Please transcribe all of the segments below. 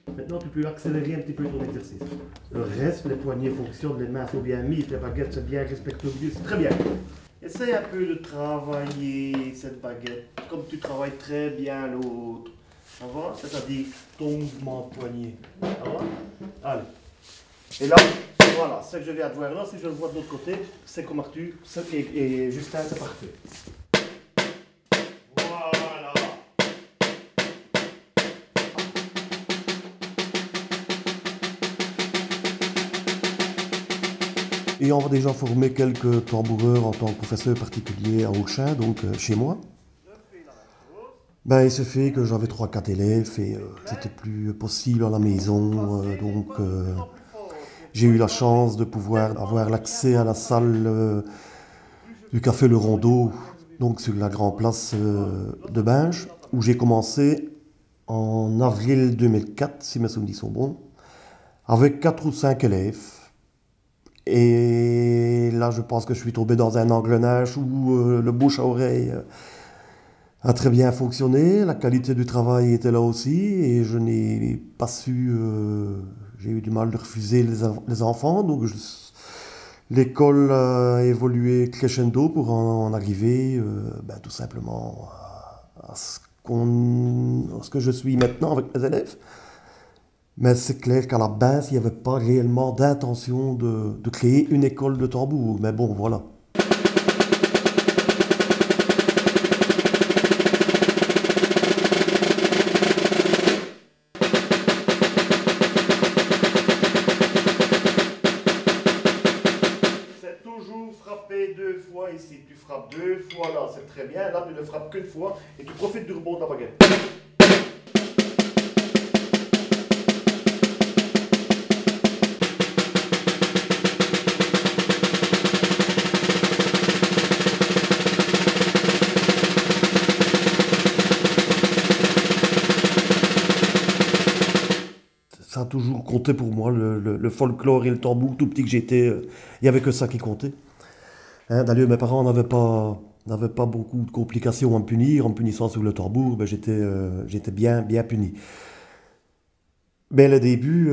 Maintenant, tu peux accélérer un petit peu ton exercice. Le reste, les poignets fonctionnent, les mains sont bien mises, les baguettes sont bien respectueuses, c'est très bien. Essaye un peu de travailler cette baguette comme tu travailles très bien l'autre. Ça va? C'est-à-dire ton mouvement de poignet. Ça va? Allez. Et là, voilà, ce que je viens de voir là, si je le vois de l'autre côté, c'est comme Arthur et Justin, c'est parfait. Voilà. Ayant déjà formé quelques tamboureurs en tant que professeur particulier à Auchin, donc chez moi, ben, il se fait que j'avais 3-4 élèves et c'était plus possible à la maison, j'ai eu la chance de pouvoir avoir l'accès à la salle du Café Le Rondeau, donc sur la grande place de Binge, où j'ai commencé en avril 2004, si mes souvenirs sont bons, avec 4 ou 5 élèves. Et là, je pense que je suis tombé dans un engrenage où le bouche à oreille a très bien fonctionné, la qualité du travail était là aussi, et je n'ai pas su, j'ai eu du mal de refuser les enfants, donc l'école a évolué crescendo pour en arriver ben, tout simplement à ce que je suis maintenant avec mes élèves. Mais c'est clair qu'à la base, il n'y avait pas réellement d'intention de créer une école de tambour. Mais bon, voilà. C'est toujours frapper 2 fois ici. Tu frappes 2 fois là, c'est très bien. Là, tu ne frappes qu'une fois et tu profites du rebond de la baguette. Ça a toujours compté pour moi, le folklore et le tambour. Tout petit que j'étais, il n'y avait que ça qui comptait. Hein, d'ailleurs, mes parents n'avaient pas beaucoup de complications à me punir. En me punissant sur le tambour, ben, j'étais bien puni. Mais les débuts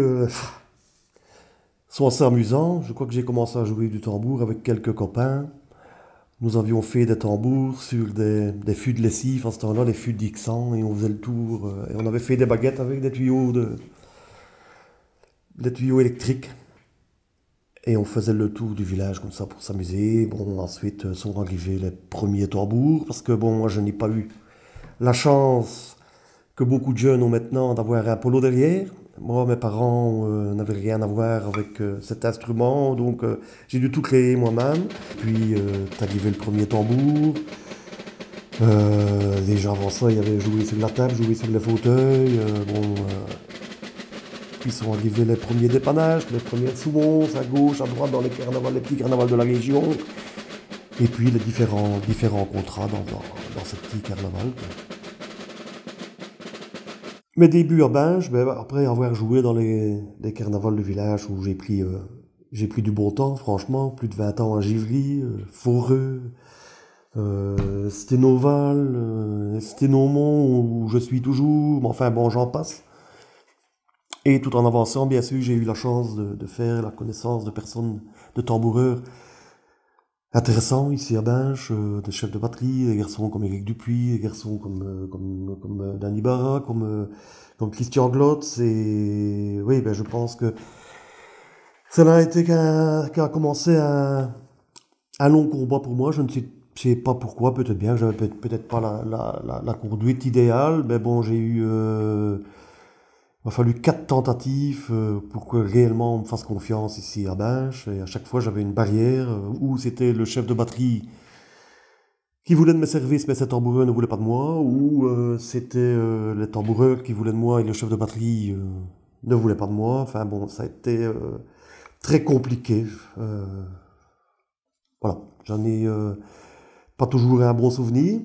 sont assez amusants. Je crois que j'ai commencé à jouer du tambour avec quelques copains. Nous avions fait des tambours sur des fûts de lessive, à ce temps-là, des fûts d'Ixan, et on faisait le tour. Et on avait fait des baguettes avec des tuyaux électriques. Et on faisait le tour du village comme ça pour s'amuser. Bon, ensuite sont arrivés les premiers tambours, parce que bon, moi je n'ai pas eu la chance que beaucoup de jeunes ont maintenant d'avoir un polo derrière. Moi, mes parents n'avaient rien à voir avec cet instrument, donc j'ai dû tout créer moi-même. Puis est arrivé le premier tambour. Déjà avant ça, il y avait joué sur la table, joué sur les fauteuils. Puis sont arrivés les premiers dépannages, les premières soumons, à gauche, à droite, dans les carnavals, les petits carnavals de la région. Et puis les différents contrats dans ces petits carnavals. Mes débuts à Binge, ben, après avoir joué dans les carnavals de village où j'ai pris du bon temps, franchement, plus de 20 ans à Givry, Foreux, Sténoval, Sténomont, où je suis toujours, mais enfin bon, j'en passe. Et tout en avançant, bien sûr, j'ai eu la chance de faire la connaissance de personnes, de tamboureurs intéressants ici à Binge, des chefs de batterie, des garçons comme Éric Dupuis, des garçons comme Danny Barra, comme Christian Glotz. Et oui, ben, je pense que cela a été qu'a commencé un long combat pour moi. Je ne sais pas pourquoi, peut-être bien que j'avais peut-être pas la conduite idéale, mais bon, il m'a fallu 4 tentatives pour que réellement on me fasse confiance ici à Binche. Et à chaque fois, j'avais une barrière où c'était le chef de batterie qui voulait de mes services, mais ces tamboureurs ne voulaient pas de moi, ou c'était les tamboureurs qui voulaient de moi et le chef de batterie ne voulait pas de moi. Enfin bon, ça a été très compliqué. Voilà, j'en ai pas toujours un bon souvenir.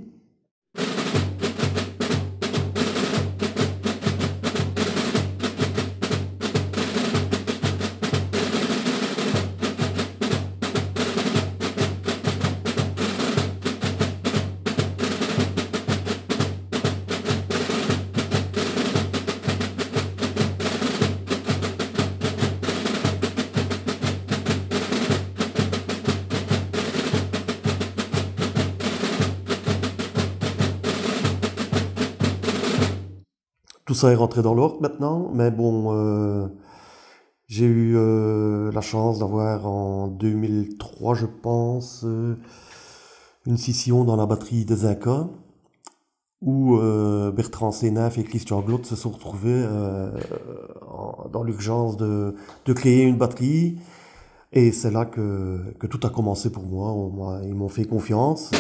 Tout ça est rentré dans l'ordre maintenant, mais bon, j'ai eu la chance d'avoir en 2003, je pense, une scission dans la batterie des Incas, où Bertrand Sénaf et Christian Glott se sont retrouvés dans l'urgence de créer une batterie. Et c'est là que tout a commencé pour moi. Ils m'ont fait confiance.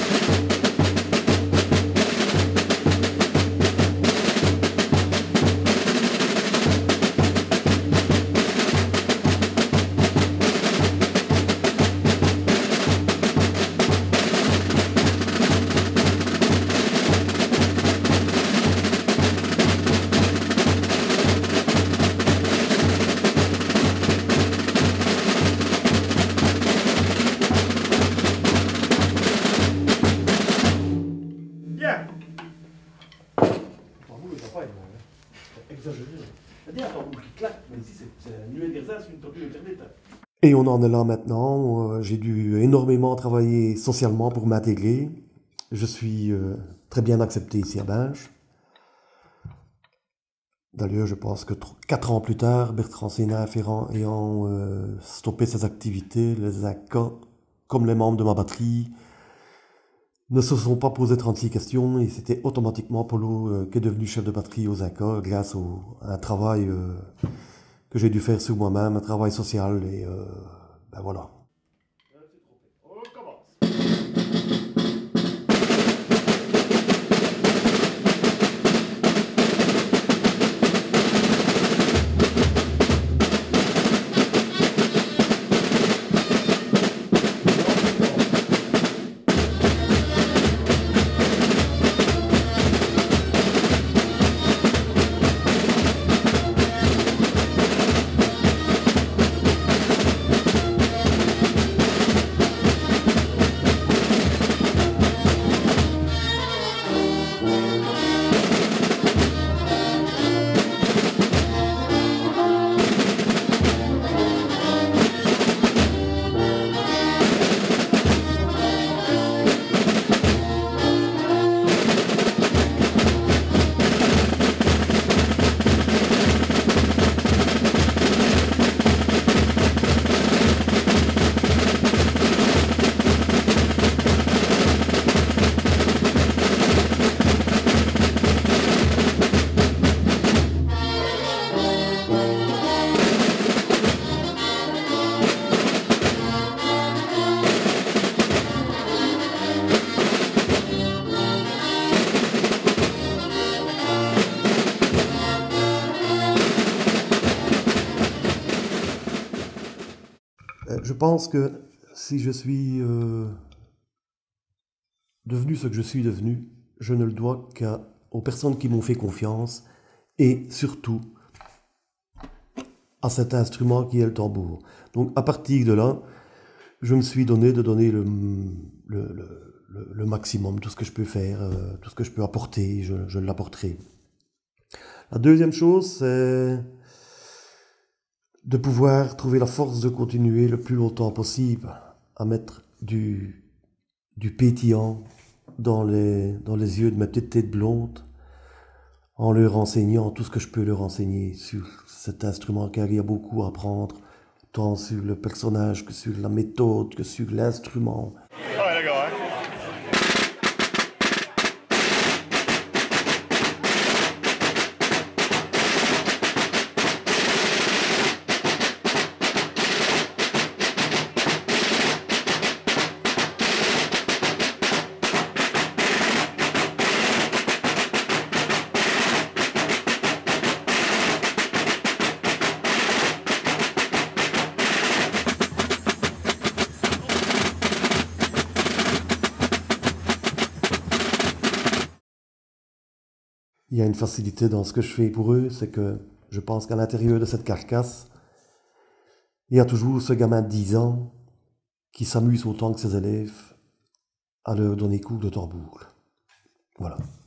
Bien. Tambour, il va pas être bon, hein. C'est exagéré. C'est-à-dire un tambour qui claque, mais ici c'est un nuée d'ersatz sur une tortue internet. Et on en est là maintenant. J'ai dû énormément travailler socialement pour m'intégrer. Je suis très bien accepté ici à Binge. D'ailleurs, je pense que 4 ans plus tard, Bertrand Sénaf ayant stoppé ses activités, les Incas, comme les membres de ma batterie, ne se sont pas posé 36 questions et c'était automatiquement Polo qui est devenu chef de batterie aux Incas grâce à un travail que j'ai dû faire sur moi-même, un travail social et ben voilà. On recommence. Je pense que si je suis devenu ce que je suis devenu, je ne le dois qu'aux personnes qui m'ont fait confiance et surtout à cet instrument qui est le tambour. Donc à partir de là, je me suis donné de donner le maximum, tout ce que je peux faire, tout ce que je peux apporter, je l'apporterai. La deuxième chose, c'est de pouvoir trouver la force de continuer le plus longtemps possible à mettre du pétillant dans les yeux de ma petite tête blonde en leur enseignant tout ce que je peux leur enseigner sur cet instrument, car il y a beaucoup à apprendre, tant sur le personnage que sur la méthode, que sur l'instrument. Ouais, d'accord, hein. Il y a une facilité dans ce que je fais pour eux, c'est que je pense qu'à l'intérieur de cette carcasse, il y a toujours ce gamin de 10 ans qui s'amuse autant que ses élèves à leur donner cours de tambour. Voilà.